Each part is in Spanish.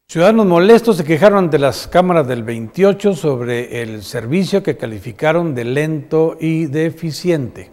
Ciudadanos molestos se quejaron ante las cámaras del 28 sobre el servicio que calificaron de lento y deficiente.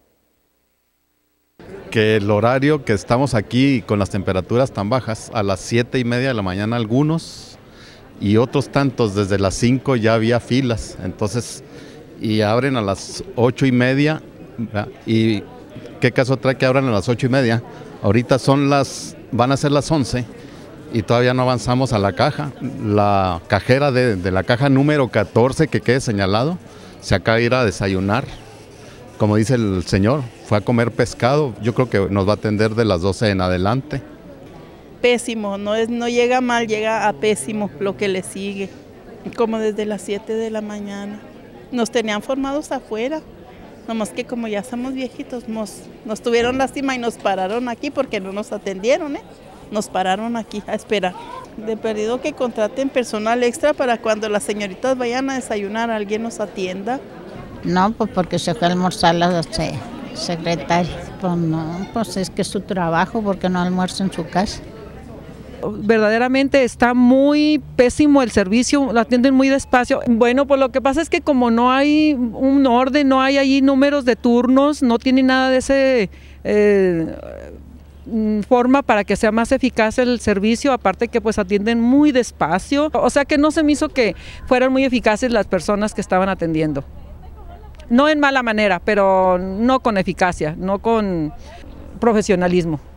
Que el horario que estamos aquí con las temperaturas tan bajas, a las 7:30 de la mañana algunos y otros tantos desde las 5 ya había filas, entonces, y abren a las 8:30, ¿verdad? Y qué caso trae que abran a las 8:30, ahorita van a ser las 11 y todavía no avanzamos a la caja. La cajera de la caja número 14 que quede señalado, se acaba de ir a desayunar, como dice el señor, fue a comer pescado, yo creo que nos va a atender de las 12 en adelante. Pésimo, no llega mal, llega a pésimo lo que le sigue, como desde las 7 de la mañana. Nos tenían formados afuera, nomás que como ya somos viejitos, nos tuvieron lástima y nos pararon aquí porque no nos atendieron, nos pararon aquí a esperar. De perdido que contraten personal extra para cuando las señoritas vayan a desayunar, alguien nos atienda. No, pues porque se fue a almorzar la secretaria. Pues no, pues es que es su trabajo, porque no almuerza en su casa. Verdaderamente está muy pésimo el servicio, lo atienden muy despacio. Bueno, pues lo que pasa es que como no hay un orden, no hay allí números de turnos, no tiene nada de ese forma para que sea más eficaz el servicio, aparte que pues atienden muy despacio, o sea que no se me hizo que fueran muy eficaces las personas que estaban atendiendo. No en mala manera, pero no con eficacia, no con profesionalismo.